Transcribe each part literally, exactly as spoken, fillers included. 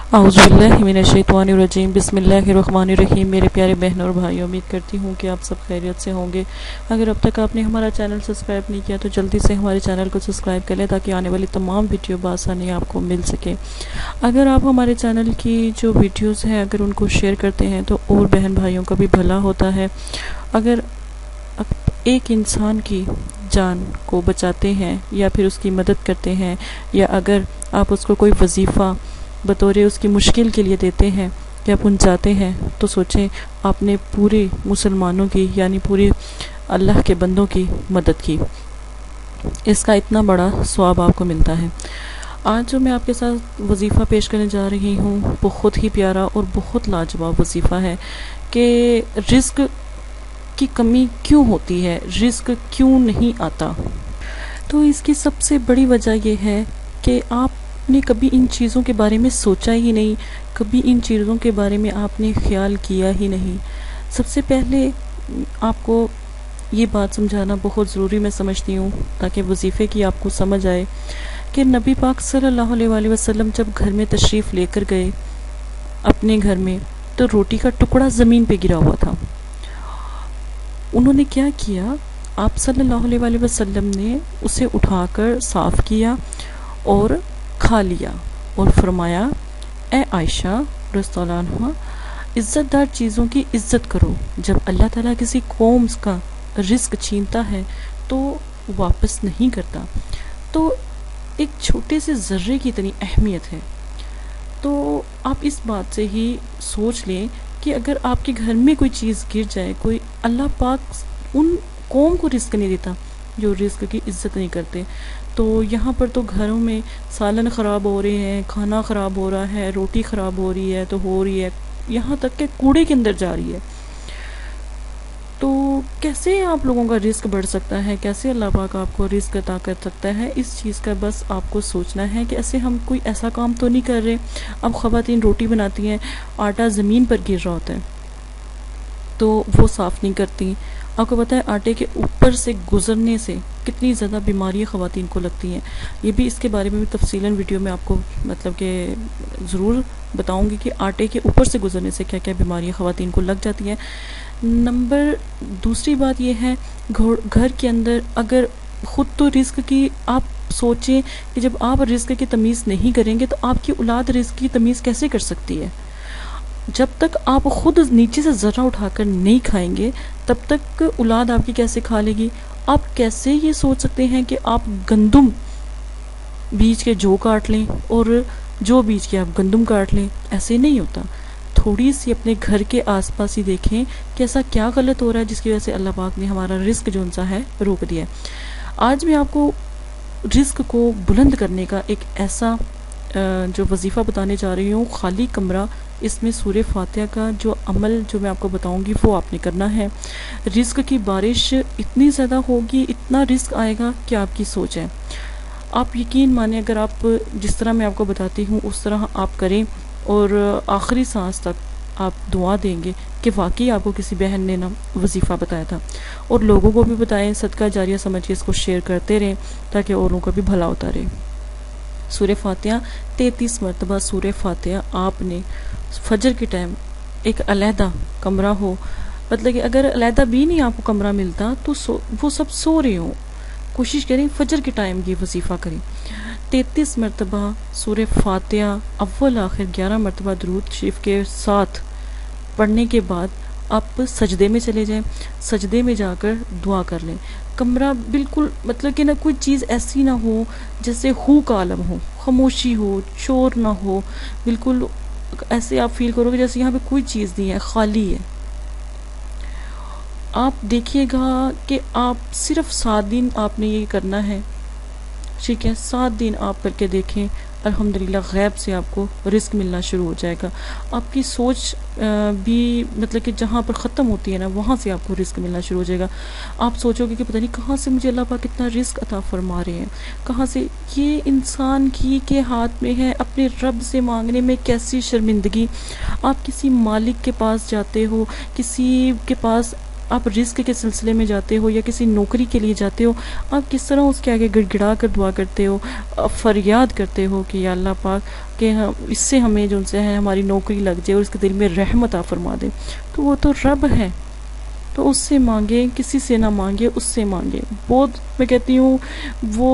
اعوذ باللہ من الشیطان الرجیم بسم اللہ الرحمن الرحیم۔ میرے پیارے بہن اور بھائی، امید کرتی ہوں کہ آپ سب خیریت سے ہوں گے۔ اگر اب تک آپ نے ہمارا چینل سبسکرائب نہیں کیا تو جلدی سے ہمارے چینل کو سبسکرائب کر لیں تاکہ آنے والی تمام ویڈیو بآسانی آپ کو مل سکے۔ اگر آپ ہمارے چینل کی جو ویڈیوز ہیں اگر ان کو شیئر کرتے ہیں تو اور بہن بھائیوں کا بھی بھلا ہوتا ہے۔ اگر ایک انسان کی جان کو بچاتے ہیں یا پھر اس کی مدد کرتے ہیں، یا اگر آپ اس کو کوئی وظیفہ بطور اس کی مشکل کے لیے دیتے ہیں یا پہنچاتے ہیں، تو سوچیں آپ نے پورے مسلمانوں کی یعنی پوری اللہ کے بندوں کی مدد کی، اس کا اتنا بڑا ثواب آپ کو ملتا ہے۔ آج جو میں آپ کے ساتھ وظیفہ پیش کرنے جا رہی ہوں بہت ہی پیارا اور بہت لاجواب وظیفہ ہے کہ رزق کی کمی کیوں ہوتی ہے، رزق کیوں نہیں آتا۔ تو اس کی سب سے بڑی وجہ یہ ہے کہ آپ نے کبھی ان چیزوں کے بارے میں سوچا ہی نہیں، کبھی ان چیزوں کے بارے میں آپ نے خیال کیا ہی نہیں۔ سب سے پہلے آپ کو یہ بات سمجھانا بہت ضروری میں سمجھتی ہوں تاکہ وظیفے کی آپ کو سمجھ آئے کہ نبی پاک صلی اللہ علیہ وآلہ وسلم جب گھر میں تشریف لے کر گئے اپنے گھر میں تو روٹی کا ٹکڑا زمین پہ گرا ہوا تھا۔ انہوں نے کیا کیا، آپ صلی اللہ علیہ وآلہ وسلم نے اسے اٹھا کر صاف کیا اور کھا لیا اور فرمایا، اے عائشہ رضی اللہ عنہا، عزت دار چیزوں کی عزت کرو۔ جب اللہ تعالیٰ کسی قوم کا رزق چھینتا ہے تو واپس نہیں کرتا، تو ایک چھوٹے سے ذرے کی اتنی اہمیت ہے۔ تو آپ اس بات سے ہی سوچ لیں کہ اگر آپ کے گھر میں کوئی چیز گر جائے، کوئی اللہ پاک ان قوم کو رزق نہیں دیتا جو رزق کی عزت نہیں کرتے، تو یہاں پر تو گھروں میں سالن خراب ہو رہے ہیں، کھانا خراب ہو رہا ہے، روٹی خراب ہو رہی ہے تو ہو رہی ہے، یہاں تک کہ کوڑے کے اندر جا رہی ہے۔ تو کیسے آپ لوگوں کا رزق بڑھ سکتا ہے، کیسے اللہ پاک آپ کو رزق عطا کر سکتا ہے، اس چیز کا بس آپ کو سوچنا ہے کہ ایسے ہم کوئی ایسا کام تو نہیں کر رہے۔ اب خواتین روٹی بناتی ہیں، آٹا زمین پر گر رہا ہوتا ہے تو وہ صاف نہیں کرتی۔ آپ کو پتہ ہے آٹے کے اوپر سے گزرنے سے کتنی زیادہ بیماریاں خواتین کو لگتی ہیں، یہ بھی اس کے بارے میں بھی تفصیلاً ویڈیو میں آپ کو مطلب کہ ضرور بتاؤں گی کہ آٹے کے اوپر سے گزرنے سے کیا کیا بیماریاں خواتین کو لگ جاتی ہیں۔ نمبر دوسری بات یہ ہے، گھر کے اندر اگر خود تو رزق کی آپ سوچیں کہ جب آپ رزق کی تمیز نہیں کریں گے تو آپ کی اولاد رزق کی تمیز کیسے کر سکتی ہے۔ جب تک آپ خود نیچے سے ذرہ اٹھا کر نہیں کھائیں گے تب تک اولاد آپ کی کیسے کھا لے گی۔ آپ کیسے یہ سوچ سکتے ہیں کہ آپ گندم بیج کے جو کاٹ لیں اور جو بیج کے آپ گندم کاٹ لیں، ایسے نہیں ہوتا۔ تھوڑی سی اپنے گھر کے آس پاس ہی دیکھیں کہ ایسا کیا غلط ہو رہا ہے جس کی وجہ سے اللہ پاک نے ہمارا رزق جو انسا ہے روک دیا ہے۔ آج میں آپ کو رزق کو بلند کرنے کا ایک ایسا جو وظیفہ بتانے جا رہی ہوں، خالی کمرہ، اس میں سورہ فاتحہ کا جو عمل جو میں آپ کو بتاؤں گی وہ آپ نے کرنا ہے۔ رزق کی بارش اتنی زیادہ ہوگی، اتنا رزق آئے گا کہ آپ کی سوچ ہے۔ آپ یقین مانیں اگر آپ جس طرح میں آپ کو بتاتی ہوں اس طرح آپ کریں اور آخری سانس تک آپ دعا دیں گے کہ واقعی آپ کو کسی بہن نے نا وظیفہ بتایا تھا، اور لوگوں کو بھی بتائیں، صدقہ جاریہ سمجھ کے اس کو شیئر کرتے رہیں تاکہ اوروں کا بھی بھلا ہوتا رہے۔ سورہ فاتحہ تینتیس مرتبہ سورہ فاتحہ آپ نے فجر کے ٹائم ایک علیحدہ کمرہ ہو، مطلب کہ اگر علیحدہ بھی نہیں آپ کو کمرہ ملتا تو سو وہ سب سو رہے ہوں، کوشش کریں فجر کے ٹائم یہ وظیفہ کریں۔ تینتیس مرتبہ سورہ فاتحہ اول آخر گیارہ مرتبہ درود شریف کے ساتھ پڑھنے کے بعد آپ سجدے میں چلے جائیں، سجدے میں جا کر دعا کر لیں۔ کمرہ بالکل مطلب کہ نہ کوئی چیز ایسی نہ ہو جیسے ہو کا عالم ہو، خاموشی ہو، شور نہ ہو، بالکل ایسے آپ فیل کرو گے جیسے یہاں پہ کوئی چیز نہیں ہے، خالی ہے۔ آپ دیکھیے گا کہ آپ صرف سات دن آپ نے یہ کرنا ہے، ٹھیک ہے، سات دن آپ کر کے دیکھیں، الحمدللہ غیب سے آپ کو رزق ملنا شروع ہو جائے گا۔ آپ کی سوچ بھی مطلب کہ جہاں پر ختم ہوتی ہے نا وہاں سے آپ کو رزق ملنا شروع ہو جائے گا۔ آپ سوچو گے کہ پتہ نہیں کہاں سے مجھے اللہ پاک کتنا رزق عطا فرما رہے ہیں، کہاں سے۔ یہ انسان کی کے ہاتھ میں ہے، اپنے رب سے مانگنے میں کیسی شرمندگی۔ آپ کسی مالک کے پاس جاتے ہو، کسی کے پاس آپ رزق کے سلسلے میں جاتے ہو یا کسی نوکری کے لیے جاتے ہو، آپ کس طرح اس کے آگے گڑ گڑا کر دعا کرتے ہو، فریاد کرتے ہو کہ یا اللہ پاک کہ اس سے ہمیں جو سے ہے ہماری نوکری لگ جائے اور اس کے دل میں رحمت عطا فرما دے۔ تو وہ تو رب ہے، تو اس سے مانگے، کسی سے نہ مانگے، اس سے مانگے۔ بہت میں کہتی ہوں وہ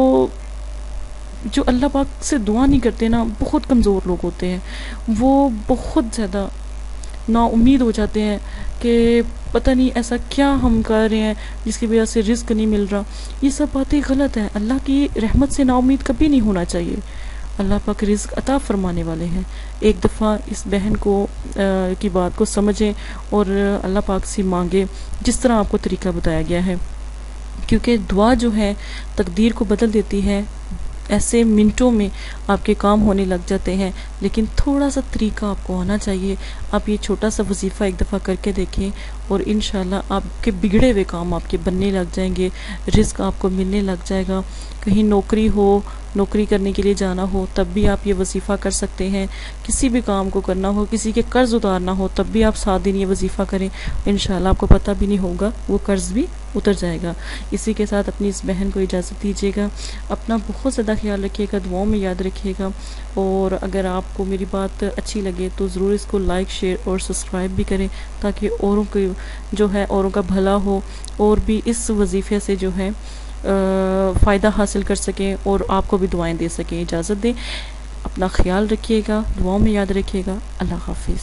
جو اللہ پاک سے دعا نہیں کرتے نا، بہت کمزور لوگ ہوتے ہیں، وہ بہت زیادہ نا امید ہو جاتے ہیں کہ پتہ نہیں ایسا کیا ہم کر رہے ہیں جس کی وجہ سے رزق نہیں مل رہا۔ یہ سب باتیں غلط ہیں، اللہ کی رحمت سے نا امید کبھی نہیں ہونا چاہیے۔ اللہ پاک رزق عطا فرمانے والے ہیں۔ ایک دفعہ اس بہن کو کی بات کو سمجھیں اور اللہ پاک سے مانگیں جس طرح آپ کو طریقہ بتایا گیا ہے، کیونکہ دعا جو ہے تقدیر کو بدل دیتی ہے۔ ایسے منٹوں میں آپ کے کام ہونے لگ جاتے ہیں، لیکن تھوڑا سا طریقہ آپ کو آنا چاہیے۔ آپ یہ چھوٹا سا وظیفہ ایک دفعہ کر کے دیکھیں اور انشاءاللہ آپ کے بگڑے ہوئے کام آپ کے بننے لگ جائیں گے، رزق آپ کو ملنے لگ جائے گا۔ کہیں نوکری ہو، نوکری کرنے کے لیے جانا ہو تب بھی آپ یہ وظیفہ کر سکتے ہیں، کسی بھی کام کو کرنا ہو، کسی کے قرض اتارنا ہو تب بھی آپ سات دن یہ وظیفہ کریں، انشاءاللہ آپ کو پتہ بھی نہیں ہوگا وہ قرض بھی اتر جائے گا۔ اسی کے ساتھ اپنی اس بہن کو اجازت دیجیے گا، اپنا بہت زیادہ خیال رکھیے گا، دعاؤں میں یاد رکھیے گا، اور اگر آپ کو میری بات اچھی لگے تو ضرور اس کو لائک، شیئر اور سبسکرائب بھی کریں تاکہ اوروں کو جو ہے اوروں کا بھلا ہو اور بھی اس وظیفے سے جو ہے فائدہ حاصل کر سکیں اور آپ کو بھی دعائیں دے سکیں۔ اجازت دیں، اپنا خیال رکھیے گا، دعاؤں میں یاد رکھیے گا۔ اللہ حافظ۔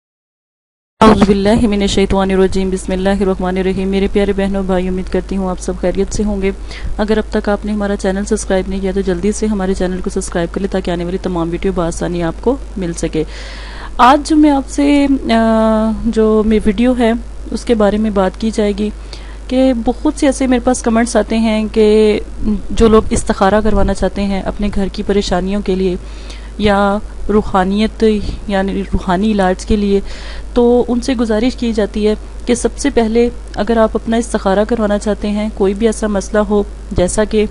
اعوذ باللہ من الشیطان الرجیم، بسم اللہ الرحمن الرحیم۔ میرے پیارے بہنوں بھائی، امید کرتی ہوں آپ سب خیریت سے ہوں گے۔ اگر اب تک آپ نے ہمارا چینل سبسکرائب نہیں کیا تو جلدی سے ہمارے چینل کو سبسکرائب کر لیں تاکہ آنے والی تمام ویڈیو بآسانی آپ کو مل سکے۔ آج جو میں آپ سے جو میری ویڈیو ہے اس کے بارے میں بات کی جائے گی کہ بہت سے ایسے میرے پاس کمنٹس آتے ہیں کہ جو لوگ استخارہ کروانا چاہتے ہیں اپنے گھر کی پریشانیوں کے لیے یا روحانیت یعنی روحانی علاج کے لیے، تو ان سے گزارش کی جاتی ہے کہ سب سے پہلے اگر آپ اپنا استخارہ کروانا چاہتے ہیں، کوئی بھی ایسا مسئلہ ہو جیسا کہ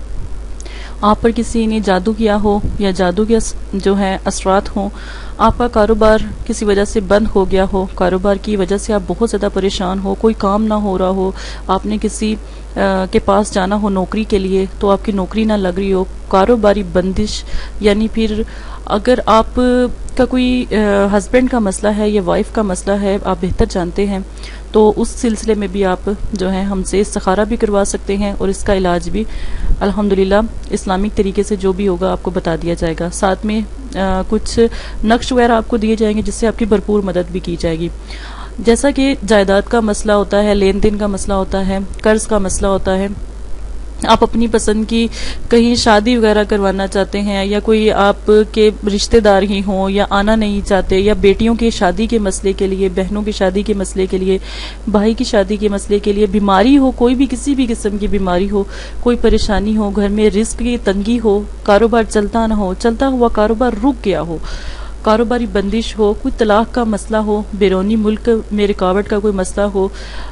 آپ پر کسی نے جادو کیا ہو یا جادو کے جو ہے اثرات ہوں، آپ کا کاروبار کسی وجہ سے بند ہو گیا ہو، کاروبار کی وجہ سے آپ بہت زیادہ پریشان ہو، کوئی کام نہ ہو رہا ہو، آپ نے کسی کے پاس جانا ہو نوکری کے لیے تو آپ کی نوکری نہ لگ رہی ہو، کاروباری بندش، یعنی پھر اگر آپ کا کوئی ہسبینڈ کا مسئلہ ہے یا وائف کا مسئلہ ہے، آپ بہتر جانتے ہیں، تو اس سلسلے میں بھی آپ جو ہے ہم سے استخارہ بھی کروا سکتے ہیں اور اس کا علاج بھی الحمدللہ اسلامک طریقے سے جو بھی ہوگا آپ کو بتا دیا جائے گا۔ ساتھ میں کچھ نقش وغیرہ آپ کو دیے جائیں گے جس سے آپ کی بھرپور مدد بھی کی جائے گی۔ جیسا کہ جائیداد کا مسئلہ ہوتا ہے، لین دین کا مسئلہ ہوتا ہے، قرض کا مسئلہ ہوتا ہے، آپ اپنی پسند کی کہیں شادی وغیرہ کروانا چاہتے ہیں یا کوئی آپ کے رشتہ دار ہی ہوں یا آنا نہیں چاہتے، یا بیٹیوں کی شادی کے مسئلے کے لیے، بہنوں کی شادی کے مسئلے کے لیے، بھائی کی شادی کے مسئلے کے لیے، بیماری ہو، کوئی بھی کسی بھی قسم کی بیماری ہو، کوئی پریشانی ہو، گھر میں رزق کی تنگی ہو، کاروبار چلتا نہ ہو، چلتا ہوا کاروبار رک گیا ہو، کاروباری بندش ہو، کوئی طلاق کا مسئلہ ہو، بیرونی ملک میں رکاوٹ کا کوئی مسئلہ ہو،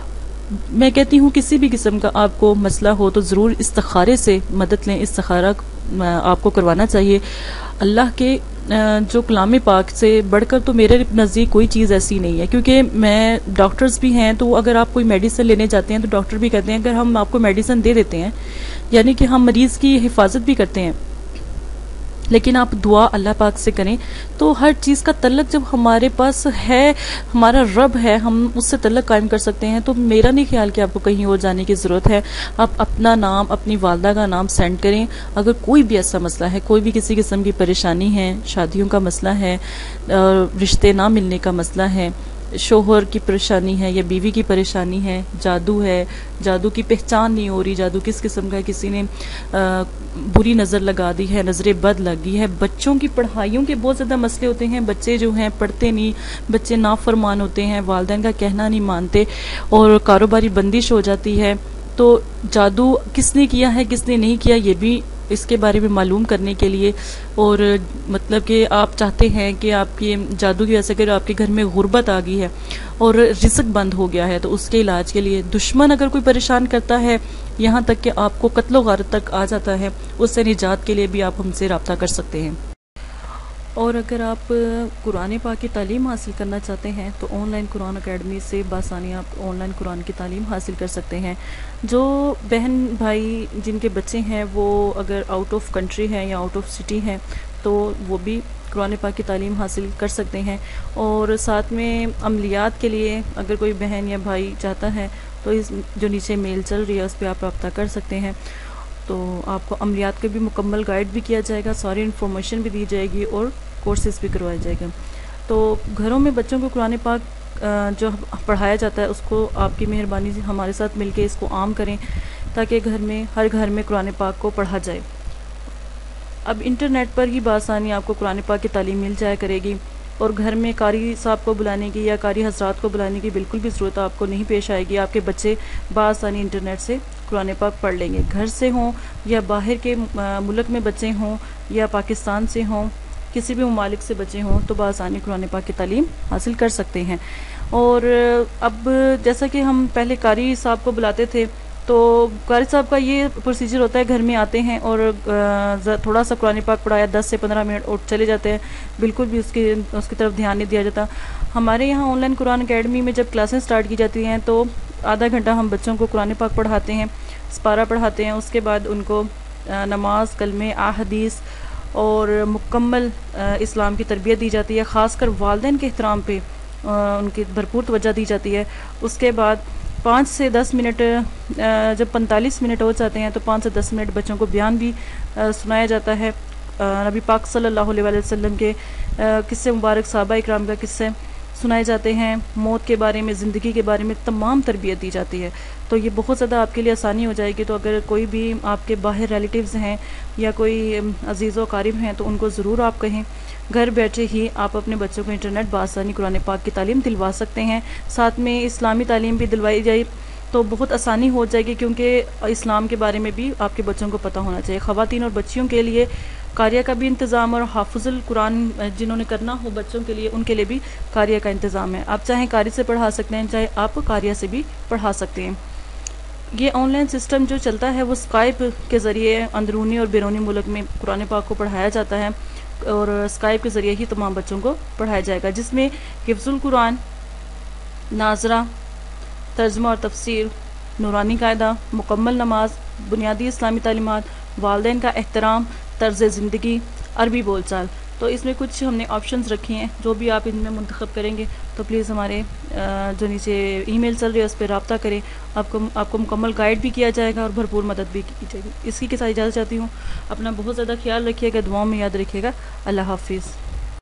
میں کہتی ہوں کسی بھی قسم کا آپ کو مسئلہ ہو تو ضرور استخارے سے مدد لیں، استخارہ آپ کو کروانا چاہیے۔ اللہ کے جو کلام پاک سے بڑھ کر تو میرے نزدیک کوئی چیز ایسی نہیں ہے، کیونکہ میں ڈاکٹرز بھی ہیں تو اگر آپ کوئی میڈیسن لینے جاتے ہیں تو ڈاکٹر بھی کہتے ہیں اگر ہم آپ کو میڈیسن دے دیتے ہیں یعنی کہ ہم مریض کی حفاظت بھی کرتے ہیں، لیکن آپ دعا اللہ پاک سے کریں تو ہر چیز کا تعلق جب ہمارے پاس ہے، ہمارا رب ہے، ہم اس سے تعلق قائم کر سکتے ہیں، تو میرا نہیں خیال کہ آپ کو کہیں اور جانے کی ضرورت ہے۔ آپ اپنا نام، اپنی والدہ کا نام سینڈ کریں، اگر کوئی بھی ایسا مسئلہ ہے، کوئی بھی کسی قسم کی پریشانی ہے، شادیوں کا مسئلہ ہے، رشتے نہ ملنے کا مسئلہ ہے، شوہر کی پریشانی ہے یا بیوی کی پریشانی ہے، جادو ہے، جادو کی پہچان نہیں ہو رہی، جادو کس قسم کا ہے، کسی نے بری نظر لگا دی ہے، نظر بد لگی ہے، بچوں کی پڑھائیوں کے بہت زیادہ مسئلے ہوتے ہیں، بچے جو ہیں پڑھتے نہیں، بچے نافرمان ہوتے ہیں، والدین کا کہنا نہیں مانتے اور کاروباری بندش ہو جاتی ہے، تو جادو کس نے کیا ہے کس نے نہیں کیا یہ بھی اس کے بارے میں معلوم کرنے کے لیے، اور مطلب کہ آپ چاہتے ہیں کہ آپ کے جادو کی وجہ سے اگر آپ کے گھر میں غربت آ گئی ہے اور رزق بند ہو گیا ہے تو اس کے علاج کے لیے، دشمن اگر کوئی پریشان کرتا ہے یہاں تک کہ آپ کو قتل و غارت تک آ جاتا ہے، اس سے نجات کے لیے بھی آپ ہم سے رابطہ کر سکتے ہیں۔ اور اگر آپ قرآن پاک کی تعلیم حاصل کرنا چاہتے ہیں تو آن لائن قرآن اکیڈمی سے بآسانی آپ آن لائن قرآن کی تعلیم حاصل کر سکتے ہیں۔ جو بہن بھائی جن کے بچے ہیں وہ اگر آؤٹ آف کنٹری ہیں یا آؤٹ آف سٹی ہیں تو وہ بھی قرآن پاک کی تعلیم حاصل کر سکتے ہیں۔ اور ساتھ میں عملیات کے لیے اگر کوئی بہن یا بھائی چاہتا ہے تو اس جو نیچے میل چل رہی ہے اس پہ آپ رابطہ کر سکتے ہیں۔ تو آپ کو عملیات کا بھی مکمل گائیڈ بھی کیا جائے گا، ساری انفارمیشن بھی دی جائے گی اور کورسز بھی کروایا جائے گا۔ تو گھروں میں بچوں کو قرآن پاک جو پڑھایا جاتا ہے اس کو آپ کی مہربانی سے ہمارے ساتھ مل کے اس کو عام کریں تاکہ گھر میں ہر گھر میں قرآن پاک کو پڑھا جائے۔ اب انٹرنیٹ پر ہی بآسانی آپ کو قرآن پاک کی تعلیم مل جایا کرے گی، اور گھر میں قاری صاحب کو بلانے کی یا قاری حضرات کو بلانے کی بالکل بھی ضرورت آپ کو نہیں پیش آئے گی۔ آپ کے بچے بآسانی انٹرنیٹ سے قرآن پاک پڑھ لیں گے، گھر سے ہوں یا باہر کے ملک میں بچے ہوں یا پاکستان سے ہوں، کسی بھی ممالک سے بچے ہوں تو بآسانی قرآن پاک کی تعلیم حاصل کر سکتے ہیں۔ اور اب جیسا کہ ہم پہلے قاری صاحب کو بلاتے تھے تو قاری صاحب کا یہ پروسیجر ہوتا ہے، گھر میں آتے ہیں اور تھوڑا سا قرآن پاک پڑھایا، دس سے پندرہ منٹ اور چلے جاتے ہیں، بالکل بھی اس کی اس کی طرف دھیان نہیں دیا جاتا۔ ہمارے یہاں آن لائن قرآن اکیڈمی میں جب کلاسیں سٹارٹ کی جاتی ہیں تو آدھا گھنٹہ ہم بچوں کو قرآن پاک پڑھاتے ہیں، سپارہ پڑھاتے ہیں، اس کے بعد ان کو نماز، کلمے، احادیث اور مکمل اسلام کی تربیت دی جاتی ہے، خاص کر والدین کے احترام پہ ان کی بھرپور توجہ دی جاتی ہے۔ اس کے بعد پانچ سے دس منٹ، جب پینتالیس منٹ ہو جاتے ہیں تو پانچ سے دس منٹ بچوں کو بیان بھی سنایا جاتا ہے، نبی پاک صلی اللہ علیہ وآلہ وسلم کے قصے مبارک، صحابہ اکرام کا قصے سنائے جاتے ہیں، موت کے بارے میں، زندگی کے بارے میں تمام تربیت دی جاتی ہے۔ تو یہ بہت زیادہ آپ کے لیے آسانی ہو جائے گی۔ تو اگر کوئی بھی آپ کے باہر ریلیٹیوز ہیں یا کوئی عزیز و اقارب ہیں تو ان کو ضرور آپ کہیں، گھر بیٹھے ہی آپ اپنے بچوں کو انٹرنیٹ بآسانی قرآن پاک کی تعلیم دلوا سکتے ہیں۔ ساتھ میں اسلامی تعلیم بھی دلوائی جائے تو بہت آسانی ہو جائے گی، کیونکہ اسلام کے بارے میں بھی آپ کے بچوں کو پتہ ہونا چاہیے۔ خواتین اور بچیوں کے لیے قاریہ کا بھی انتظام، اور حافظ القرآن جنہوں نے کرنا ہو بچوں کے لیے ان کے لیے بھی قاریہ کا انتظام ہے۔ آپ چاہیں قاری سے پڑھا سکتے ہیں، چاہے آپ قاریہ سے بھی پڑھا سکتے ہیں۔ یہ آن لائن سسٹم جو چلتا ہے وہ اسکائپ کے ذریعے اندرونی اور بیرونی ملک میں قرآن پاک کو پڑھایا جاتا ہے، اور اسکائپ کے ذریعے ہی تمام بچوں کو پڑھایا جائے گا، جس میں حفظ القرآن، ناظرہ، ترجمہ اور تفسیر، نورانی قاعدہ، مکمل نماز، بنیادی اسلامی تعلیمات، والدین کا احترام، طرز زندگی، عربی بول چال۔ تو اس میں کچھ ہم نے آپشنز رکھی ہیں، جو بھی آپ ان میں منتخب کریں گے تو پلیز ہمارے جو نیچے ای میل چل رہی ہے اس پہ رابطہ کریں، آپ کو آپ کو مکمل گائیڈ بھی کیا جائے گا اور بھرپور مدد بھی کی جائے گی۔ اسی کے ساتھ اجازت چاہتی ہوں، اپنا بہت زیادہ خیال رکھیے گا، دعاؤں میں یاد رکھیے گا۔ اللہ حافظ۔